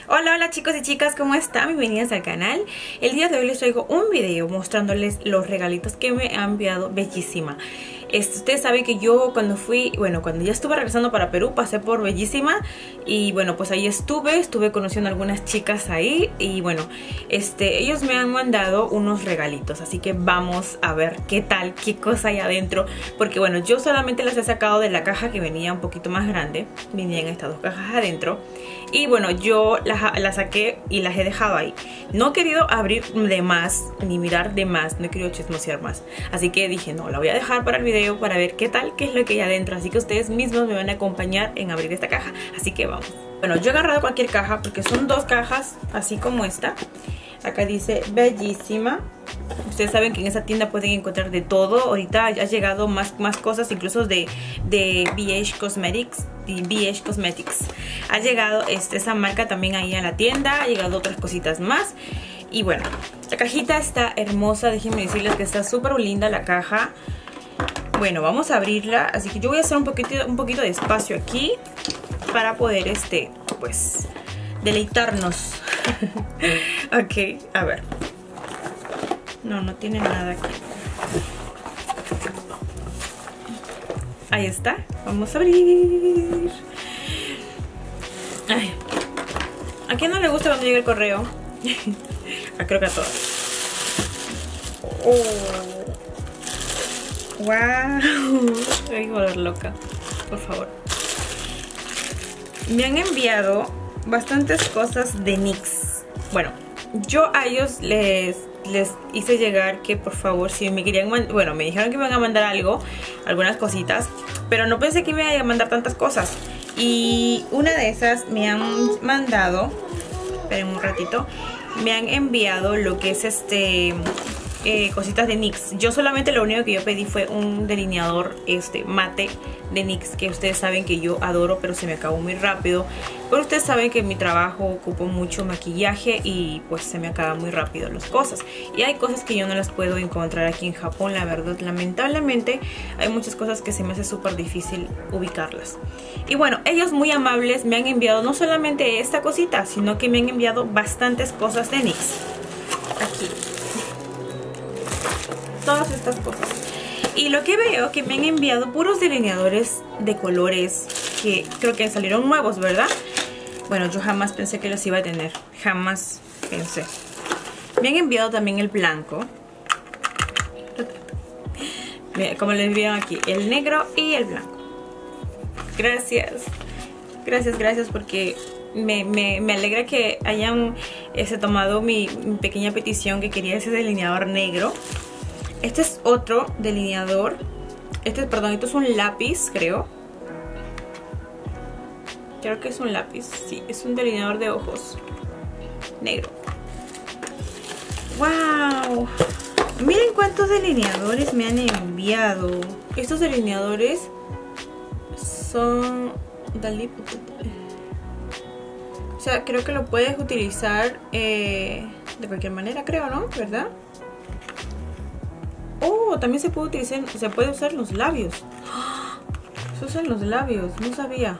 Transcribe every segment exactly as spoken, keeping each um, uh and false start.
Hola, hola chicos y chicas, ¿cómo están? Bienvenidos al canal. El día de hoy les traigo un video mostrándoles los regalitos que me ha enviado Bellísima. Este, ustedes saben que yo cuando fui, bueno, cuando ya estuve regresando para Perú, pasé por Bellísima. Y bueno, pues ahí estuve, estuve conociendo a algunas chicas ahí. Y bueno, este, ellos me han mandado unos regalitos. Así que vamos a ver qué tal, qué cosa hay adentro. Porque bueno, yo solamente las he sacado de la caja que venía un poquito más grande. Venían estas dos cajas adentro. Y bueno, yo las, las saqué y las he dejado ahí. No he querido abrir de más, ni mirar de más, no he querido chismosear más. Así que dije, no, la voy a dejar para el video para ver qué tal, qué es lo que hay adentro. Así que ustedes mismos me van a acompañar en abrir esta caja. Así que vamos. Bueno, yo he agarrado cualquier caja porque son dos cajas, así como esta. Acá dice Bellísima. Ustedes saben que en esa tienda pueden encontrar de todo. Ahorita ha llegado más, más cosas, incluso de, de B H Cosmetics. De B H Cosmetics. Ha llegado este, esa marca también ahí a la tienda. Ha llegado otras cositas más. Y bueno, la cajita está hermosa. Déjenme decirles que está súper linda la caja. Bueno, vamos a abrirla. Así que yo voy a hacer un poquito, un poquito de espacio aquí para poder, este, pues, deleitarnos. Ok, a ver. No, no tiene nada aquí. Ahí está. Vamos a abrir. Ay. ¿A quién no le gusta cuando llega el correo? Ah, creo que a todos. Oh. Wow. Voy a volver loca. Por favor. Me han enviado bastantes cosas de NYX. Bueno, yo a ellos les... les hice llegar que por favor si me querían, bueno, me dijeron que me iban a mandar algo, algunas cositas, pero no pensé que me iban a mandar tantas cosas. Y una de esas me han mandado, esperen un ratito, me han enviado lo que es este eh, cositas de NYX. Yo solamente lo único que yo pedí fue un delineador este mate de NYX, que ustedes saben que yo adoro, pero se me acabó muy rápido. Pero ustedes saben que en mi trabajo ocupo mucho maquillaje y pues se me acaban muy rápido las cosas. Y hay cosas que yo no las puedo encontrar aquí en Japón, la verdad. Lamentablemente hay muchas cosas que se me hace súper difícil ubicarlas. Y bueno, ellos muy amables me han enviado no solamente esta cosita, sino que me han enviado bastantes cosas de NYX. Aquí. Todas estas cosas. Y lo que veo que me han enviado puros delineadores de colores que creo que salieron nuevos, ¿verdad? Bueno, yo jamás pensé que los iba a tener. Jamás pensé. Me han enviado también el blanco. Como les envían aquí, el negro y el blanco. Gracias. Gracias, gracias porque me, me, me alegra que hayan ese, tomado mi, mi pequeña petición que quería ese delineador negro. Este es otro delineador. Este, perdón, esto es un lápiz, creo. Creo que es un lápiz. Sí, es un delineador de ojos negro. ¡Wow! Miren cuántos delineadores me han enviado. Estos delineadores son... O sea, creo que lo puedes utilizar eh, de cualquier manera, creo, ¿no? ¿Verdad? Oh, también se puede utilizar, se puede usar los labios. Se usan los labios, no sabía.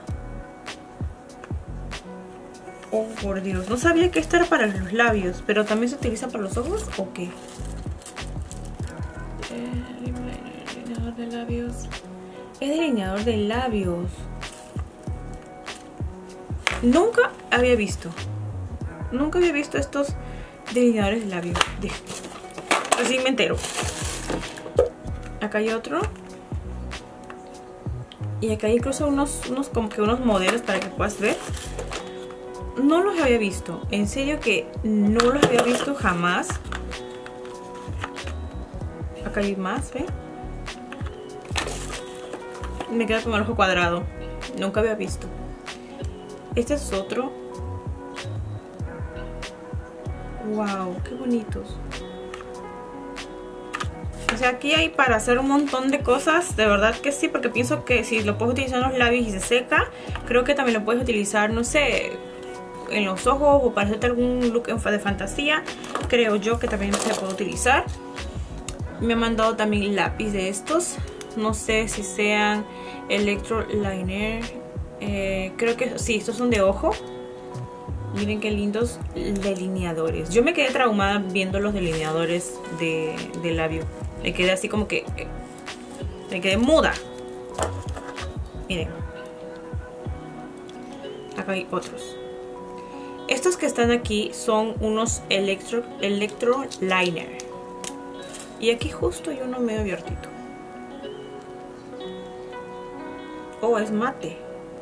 Oh, por Dios, no sabía que esto era para los labios, pero también se utiliza para los ojos, ¿o qué? Delineador de labios. Es delineador de labios. Nunca había visto. Nunca había visto estos delineadores de labios. Así me entero. Acá hay otro. Y acá hay incluso unos, unos como que unos modelos para que puedas ver. No los había visto. En serio que no los había visto jamás. Acá hay más, ¿ven? Me queda con el ojo cuadrado. Nunca había visto. Este es otro. Wow, qué bonitos. O sea, aquí hay para hacer un montón de cosas. De verdad que sí, porque pienso que si lo puedes utilizar en los labios y se seca, creo que también lo puedes utilizar, no sé, en los ojos o para hacerte algún look de fantasía. Creo yo que también se puede utilizar. Me han mandado también lápiz de estos. No sé si sean Electro Liner. Eh, creo que sí, estos son de ojo. Miren qué lindos delineadores. Yo me quedé traumada viendo los delineadores de, de labio. Me quedé así como que... Me quedé muda. Miren. Acá hay otros. Estos que están aquí son unos electro, electro liner. Y aquí justo hay uno medio abiertito. Oh, es mate.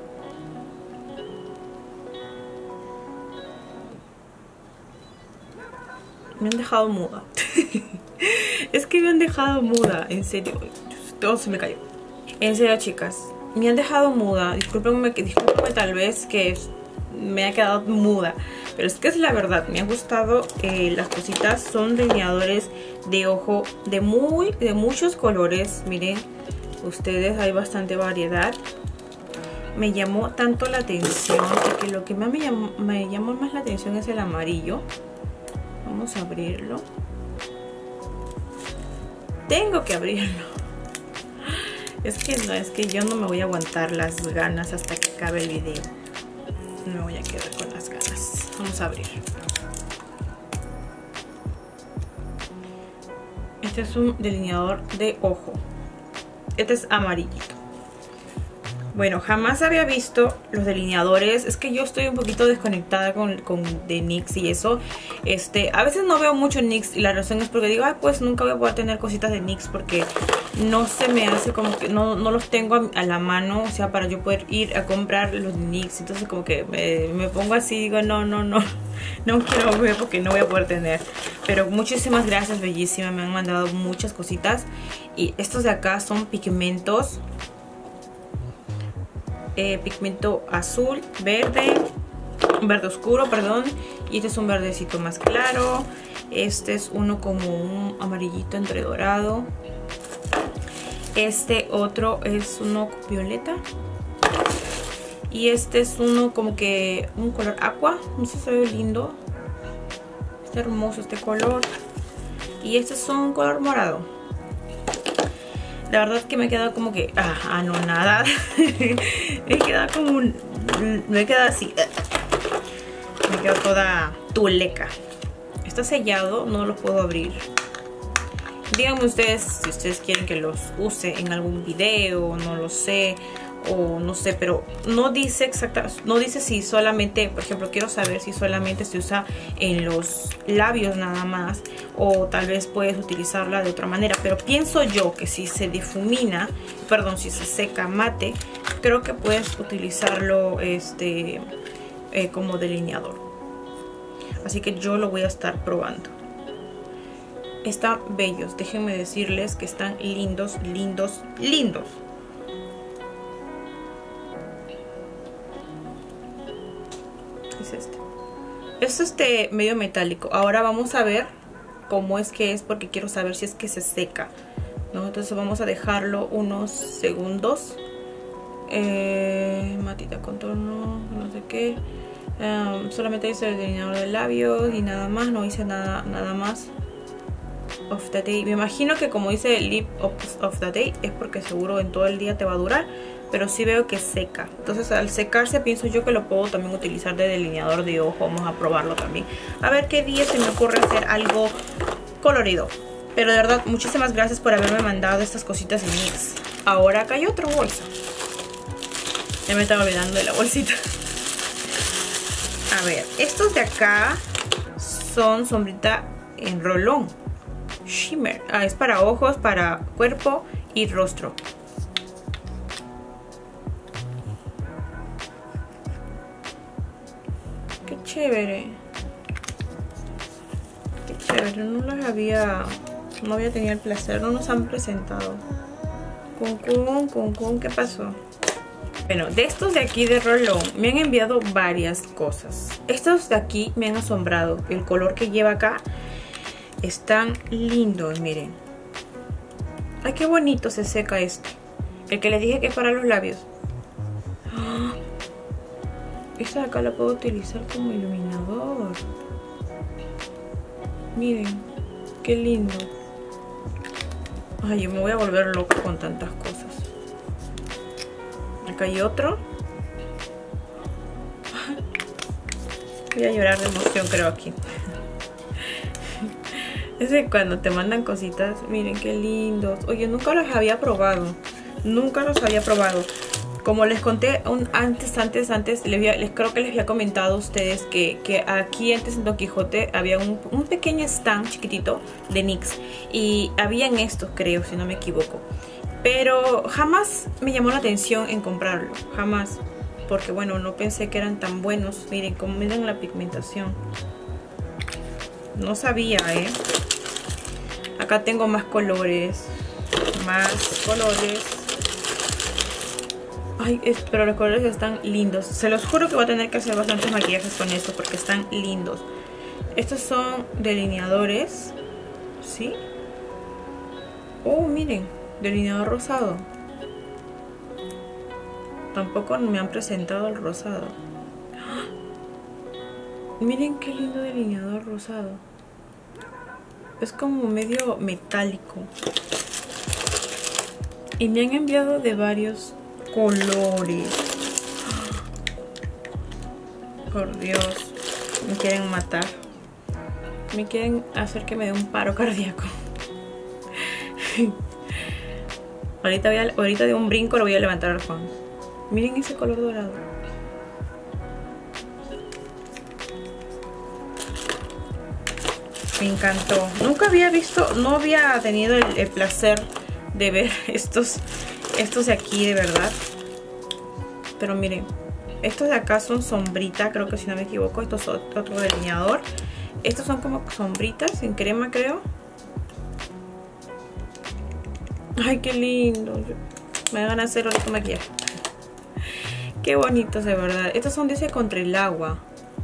Me han dejado muda. Es que me han dejado muda. En serio. Todo se me cayó. En serio, chicas. Me han dejado muda. Discúlpenme, discúlpenme tal vez que me ha quedado muda. Pero es que es la verdad. Me han gustado eh, las cositas. Son delineadores de ojo de muy, de muchos colores. Miren. Ustedes, hay bastante variedad. Me llamó tanto la atención. Porque lo que más me llamó, me llamó más la atención es el amarillo. Vamos a abrirlo. Tengo que abrirlo. Es que no, es que yo no me voy a aguantar las ganas hasta que acabe el video. No me voy a quedar con las ganas. Vamos a abrir. Este es un delineador de ojo. Este es amarillito. Bueno, jamás había visto los delineadores. Es que yo estoy un poquito desconectada con, con de N Y X y eso. Este, a veces no veo mucho N Y X y la razón es porque digo, ay, pues nunca voy a poder tener cositas de N Y X porque no se me hace como que no, no los tengo a, a la mano, o sea, para yo poder ir a comprar los de N Y X. Entonces como que me, me pongo así, digo, no, no, no, no quiero ver porque no voy a poder tener. Pero muchísimas gracias, bellísima, me han mandado muchas cositas. Y estos de acá son pigmentos. Eh, pigmento azul, verde, verde oscuro, perdón. Y este es un verdecito más claro. Este es uno como un amarillito entre dorado. Este otro es uno violeta. Y este es uno como que un color aqua. No sé si se ve lindo. Está hermoso este color. Y este es un color morado. La verdad es que me he quedado como que ah, anonada. Me he quedado como un, me he quedado así. Me he quedado toda tuleca. Está sellado, no lo puedo abrir. Díganme ustedes si ustedes quieren que los use en algún video, no lo sé, o no sé, pero no dice exacta, no dice si solamente, por ejemplo, quiero saber si solamente se usa en los labios nada más, o tal vez puedes utilizarla de otra manera, pero pienso yo que si se difumina, perdón, si se seca mate, creo que puedes utilizarlo este eh, como delineador. Así que yo lo voy a estar probando. Están bellos, déjenme decirles que están lindos, lindos, lindos. Es este. Es este medio metálico. Ahora vamos a ver cómo es que es, porque quiero saber si es que se seca, ¿no? Entonces vamos a dejarlo unos segundos. Eh, matita contorno, no sé qué. Um, solamente hice el delineador de labios y nada más, no hice nada, nada más. Of the day. Me imagino que como dice lip of, of the day es porque seguro en todo el día te va a durar, pero sí veo que seca. Entonces al secarse pienso yo que lo puedo también utilizar de delineador de ojo. Vamos a probarlo también, a ver qué día se me ocurre hacer algo colorido. Pero de verdad, muchísimas gracias por haberme mandado estas cositas en N Y X. Ahora acá hay otra bolsa. Ya me estaba olvidando de la bolsita. A ver, estos de acá son sombrita en rolón shimmer. Ah, es para ojos, para cuerpo y rostro. Qué chévere. Qué chévere. No las había... No había tenido el placer. No nos han presentado. Kun kun, kun kun. ¿Qué pasó? Bueno, de estos de aquí de rolón me han enviado varias cosas. Estos de aquí me han asombrado. El color que lleva acá están lindos, miren. Ay, qué bonito se seca este. El que les dije que es para los labios. ¡Oh! Esta de acá la puedo utilizar como iluminador. Miren, qué lindo. Ay, yo me voy a volver loca con tantas cosas. Acá hay otro. Voy a llorar de emoción, creo, aquí. Es de cuando te mandan cositas. Miren qué lindos. Oye, nunca los había probado. Nunca los había probado. Como les conté un, antes, antes, antes, les, había, les creo que les había comentado a ustedes que, que aquí antes en Don Quijote había un, un pequeño stand chiquitito de N Y X. Y habían estos, creo, si no me equivoco. Pero jamás me llamó la atención en comprarlo. Jamás. Porque bueno, no pensé que eran tan buenos. Miren, como miren la pigmentación. No sabía, ¿eh? Acá tengo más colores. Más colores. Ay, es, pero los colores están lindos. Se los juro que voy a tener que hacer bastantes maquillajes con esto porque están lindos. Estos son delineadores. ¿Sí? Oh, miren. Delineador rosado. Tampoco me han presentado el rosado. ¡Ah! Miren qué lindo delineador rosado. Es como medio metálico. Y me han enviado de varios colores. Por Dios, me quieren matar. Me quieren hacer que me dé un paro cardíaco. ahorita, voy a, ahorita de un brinco lo voy a levantar al Juan. Miren ese color dorado. Me encantó. Nunca había visto, no había tenido el, el placer de ver estos, estos de aquí de verdad. Pero miren, estos de acá son sombrita, creo que si no me equivoco. Estos son otro delineador. Estos son como sombritas en crema, creo. Ay, qué lindo. Me van a hacer otro maquillaje. Qué bonitos, de verdad. Estos son, dice, contra el agua.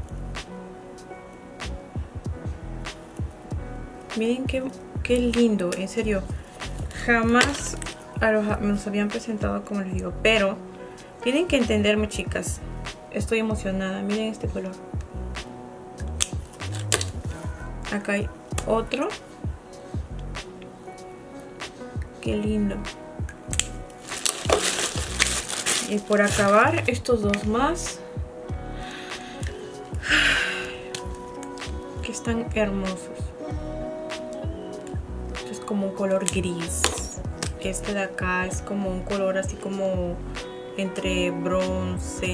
Miren qué, qué lindo, en serio. Jamás a los, me los habían presentado, como les digo. Pero tienen que entenderme, chicas. Estoy emocionada. Miren este color. Acá hay otro. Qué lindo. Y por acabar, estos dos más. Que están hermosos. Este es como un color gris. Este de acá es como un color así como entre bronce.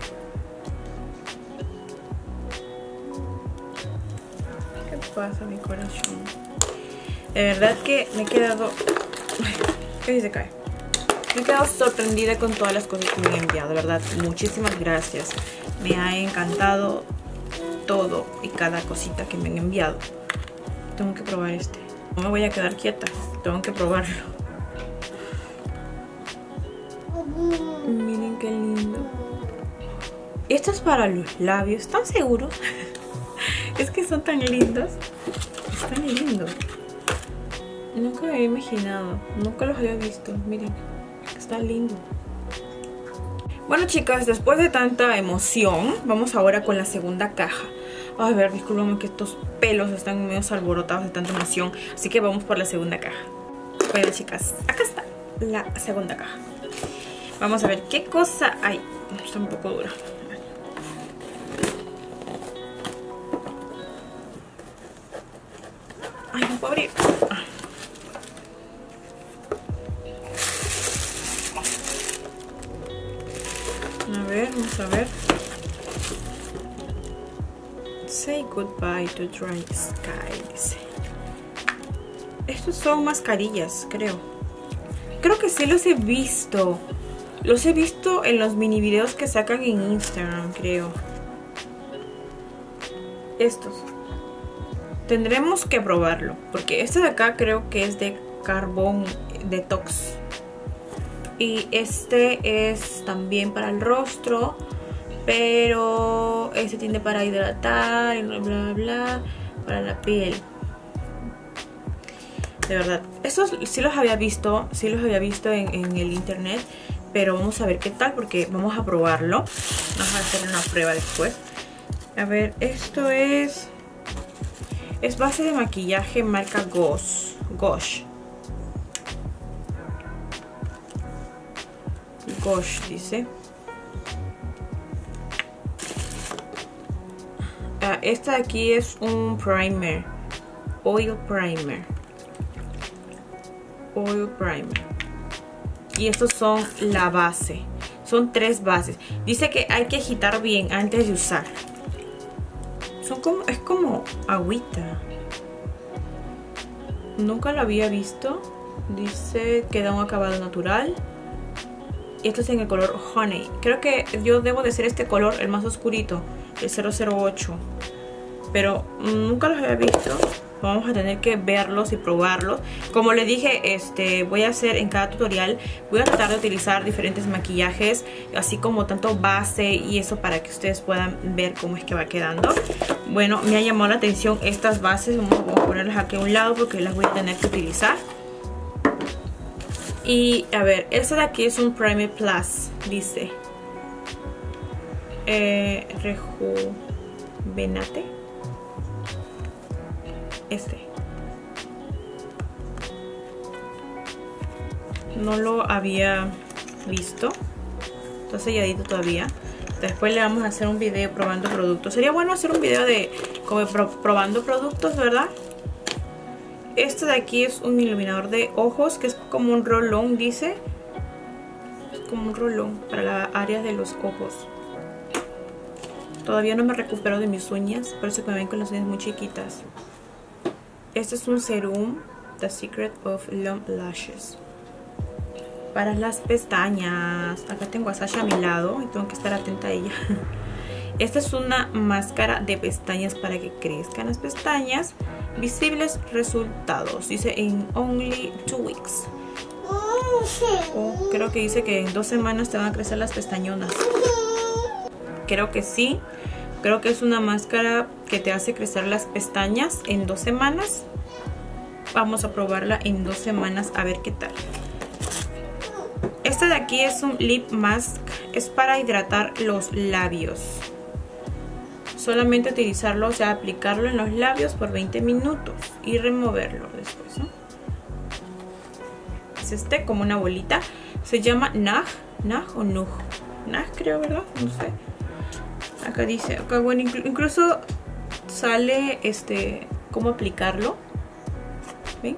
¿Qué pasa, mi corazón? De verdad que me he quedado... ¿Qué se cae? Me he quedado sorprendida con todas las cosas que me han enviado, de verdad. Muchísimas gracias. Me ha encantado todo y cada cosita que me han enviado. Tengo que probar este. No me voy a quedar quieta. Tengo que probarlo. Miren qué lindo. Esto es para los labios. ¿Están seguros? Es que son tan lindos. Están lindos. Nunca me había imaginado. Nunca los había visto. Miren. Está lindo. Bueno, chicas, después de tanta emoción, vamos ahora con la segunda caja. A ver, discúlpame que estos pelos están medio alborotados de tanta emoción. Así que vamos por la segunda caja. Bueno, chicas, acá está la segunda caja. Vamos a ver qué cosa hay. Está un poco dura. Ay, no puedo abrir. Ah. A ver, vamos a ver. Say goodbye to dry sky, dice. Estos son mascarillas, creo. Creo que sí los he visto. Los he visto en los mini videos que sacan en Instagram, creo. Estos. Tendremos que probarlo. Porque este de acá creo que es de carbón detox. Y este es también para el rostro. Pero este tiene para hidratar y bla bla bla. Para la piel. De verdad. Estos sí los había visto. Sí los había visto en, en el internet. Pero vamos a ver qué tal. Porque vamos a probarlo. Vamos a hacer una prueba después. A ver, esto es... Es base de maquillaje marca Gosh. Gosh. Gosh dice. Uh, esta de aquí es un primer. Oil primer. Oil primer. Y estos son la base. Son tres bases. Dice que hay que agitar bien antes de usar. Son como, es como agüita. Nunca lo había visto. Dice que da un acabado natural. Y esto es en el color Honey. Creo que yo debo de ser este color, el más oscurito, el cero cero ocho. Pero nunca los había visto. Vamos a tener que verlos y probarlos. Como les dije, este, voy a hacer en cada tutorial, voy a tratar de utilizar diferentes maquillajes, así como tanto base y eso, para que ustedes puedan ver cómo es que va quedando. Bueno, me ha llamado la atención estas bases. Vamos a ponerlas aquí a un lado porque las voy a tener que utilizar. Y a ver, esta de aquí es un Primer Plus, dice. Eh, Rejuvenate. Este. No lo había visto. Está selladito todavía. Después le vamos a hacer un video probando productos. Sería bueno hacer un video de como pro, probando productos, ¿verdad? Este de aquí es un iluminador de ojos, que es como un rolón, dice. Es como un rolón para las áreas de los ojos. Todavía no me recupero de mis uñas, por eso que me ven con las uñas muy chiquitas. Este es un serum, The Secret of Long Lashes. Para las pestañas. Acá tengo a Sasha a mi lado y tengo que estar atenta a ella. Esta es una máscara de pestañas para que crezcan las pestañas. Visibles resultados. Dice en only two weeks. Oh, creo que dice que en dos semanas te van a crecer las pestañonas. Creo que sí. Creo que es una máscara que te hace crecer las pestañas en dos semanas. Vamos a probarla en dos semanas a ver qué tal. Este de aquí es un lip mask. Es para hidratar los labios. Solamente utilizarlo, o sea, aplicarlo en los labios por veinte minutos y removerlo después, ¿no? Es este, como una bolita. Se llama Nag, Nag o Nug. Nag creo, ¿verdad? No sé. Acá dice, acá bueno, inclu incluso sale este cómo aplicarlo. ¿Ven?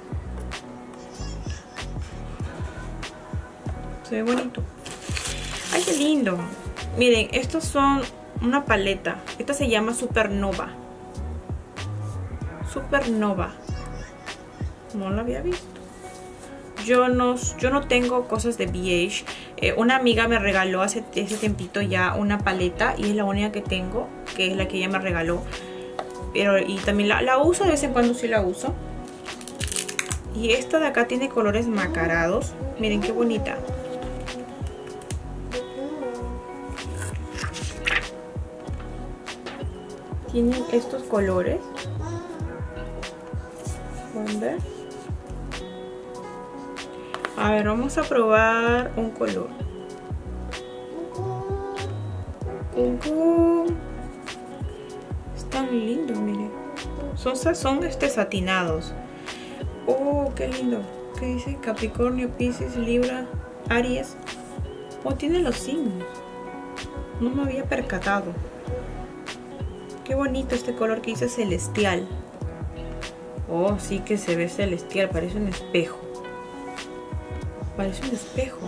Se ve bonito. Ay, qué lindo. Miren, estos son una paleta. Esta se llama Supernova. Supernova. No la había visto. Yo no, yo no tengo cosas de B H. Eh, una amiga me regaló hace ese tiempito ya una paleta. Y es la única que tengo. Que es la que ella me regaló. Pero y también la, la uso de vez en cuando, sí la uso. Y esta de acá tiene colores macarados. Miren qué bonita. Tienen estos colores. ¿Pueden ver? A ver, vamos a probar un color. Están lindos, miren. Son, son este, satinados. Oh, qué lindo. ¿Qué dice? Capricornio, Piscis, Libra, Aries. Oh, tiene los signos. No me había percatado. Qué bonito este color que dice celestial. Oh, sí que se ve celestial. Parece un espejo. Parece un espejo.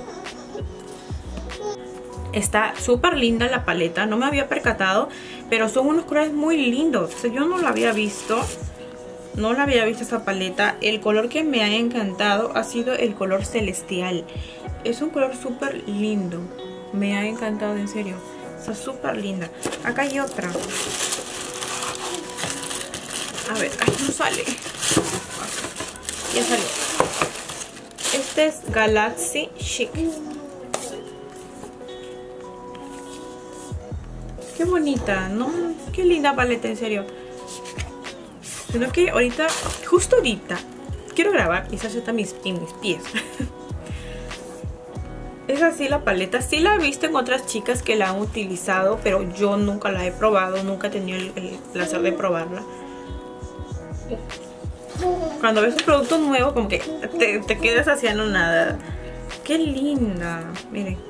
Está súper linda la paleta. No me había percatado. Pero son unos colores muy lindos. O sea, yo no la había visto. No la había visto esta paleta. El color que me ha encantado ha sido el color celestial. Es un color súper lindo. Me ha encantado, en serio. Está súper linda. Acá hay otra. A ver, ahí no sale. Ya salió. Este es Galaxy Chic. Qué bonita, ¿no? Qué linda paleta, en serio. Sino que ahorita, justo ahorita, quiero grabar y se hace mis, en mis pies. Es así la paleta. Sí la he visto en otras chicas que la han utilizado, pero yo nunca la he probado. Nunca he tenido el, el placer de probarla. Cuando ves un producto nuevo, como que te, te quedas haciendo nada. ¡Qué linda! Miren.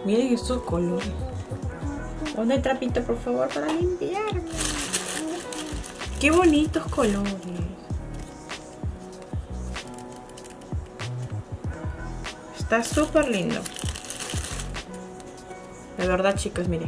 Miren estos colores. Ponme el trapito, por favor, para limpiar. Qué bonitos colores. Está súper lindo. De verdad, chicas, miren.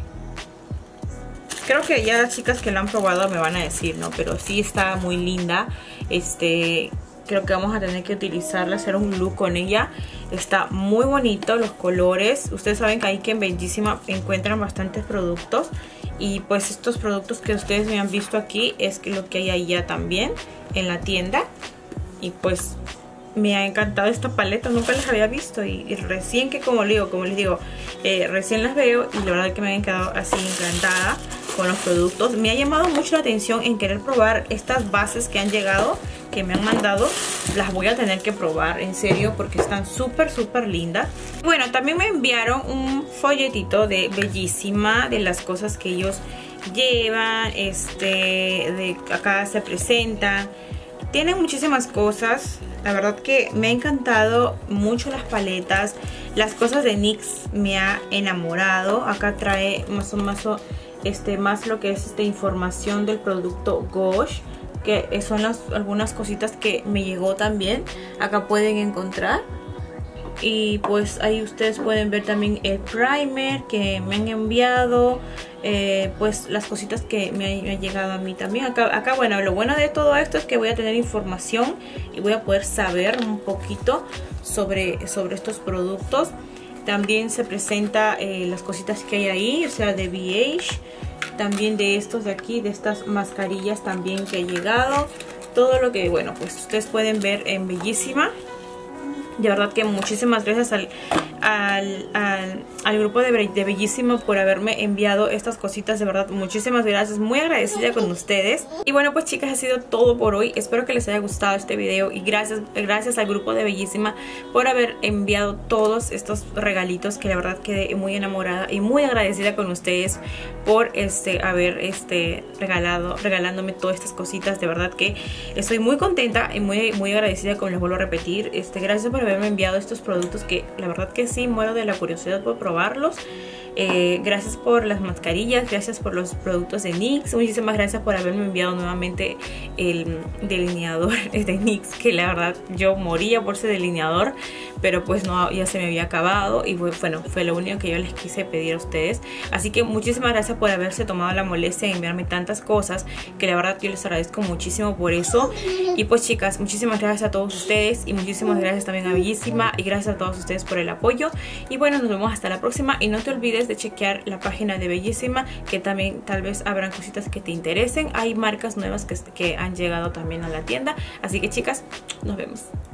Creo que ya las chicas que la han probado me van a decir, ¿no? Pero sí está muy linda. Este... Creo que vamos a tener que utilizarla, hacer un look con ella. Está muy bonito los colores. Ustedes saben que ahí que en Bellísima encuentran bastantes productos. Y pues estos productos que ustedes me han visto aquí es lo que hay ahí ya también en la tienda. Y pues me ha encantado esta paleta, nunca las había visto. Y, y recién que como les digo, como les digo eh, recién las veo y la verdad que me han quedado así encantada con los productos. Me ha llamado mucho la atención en querer probar estas bases que han llegado, que me han mandado. Las voy a tener que probar, en serio, porque están súper, súper lindas. Bueno, también me enviaron un folletito de Bellísima, de las cosas que ellos llevan. Este, de acá se presentan. Tienen muchísimas cosas. La verdad que me ha encantado mucho las paletas. Las cosas de NYX me ha enamorado. Acá trae más o menos este, más lo que es esta información del producto Gosh, que son las, algunas cositas que me llegó también. Acá pueden encontrar. Y pues ahí ustedes pueden ver también el primer que me han enviado. Eh, pues las cositas que me han llegado a mí también. Acá, acá, bueno, lo bueno de todo esto es que voy a tener información y voy a poder saber un poquito sobre, sobre estos productos. También se presenta eh, las cositas que hay ahí, o sea, de B H. También de estos de aquí, de estas mascarillas también que ha llegado. Todo lo que, bueno, pues ustedes pueden ver en Bellísima. De verdad que muchísimas gracias al, al, al, al grupo de, de Bellísima por haberme enviado estas cositas. De verdad, muchísimas gracias. Muy agradecida con ustedes. Y bueno, pues chicas, ha sido todo por hoy. Espero que les haya gustado este video. Y gracias, gracias al grupo de Bellísima por haber enviado todos estos regalitos, que la verdad quedé muy enamorada y muy agradecida con ustedes por este haber este regalado, regalándome todas estas cositas. De verdad que estoy muy contenta y muy, muy agradecida, como les vuelvo a repetir. Este, gracias por haberme enviado estos productos, que la verdad que sí muero de la curiosidad por probarlos. Eh, gracias por las mascarillas, gracias por los productos de NYX, muchísimas gracias por haberme enviado nuevamente el delineador de NYX, que la verdad yo moría por ese delineador, pero pues no, ya se me había acabado y bueno, fue lo único que yo les quise pedir a ustedes. Así que muchísimas gracias por haberse tomado la molestia de enviarme tantas cosas, que la verdad yo les agradezco muchísimo por eso. Y pues chicas, muchísimas gracias a todos ustedes y muchísimas gracias también a Bellísima y gracias a todos ustedes por el apoyo. Y bueno, nos vemos hasta la próxima y no te olvides de chequear la página de Bellísima, que también tal vez habrán cositas que te interesen. Hay marcas nuevas que, que han llegado también a la tienda. Así que chicas, nos vemos.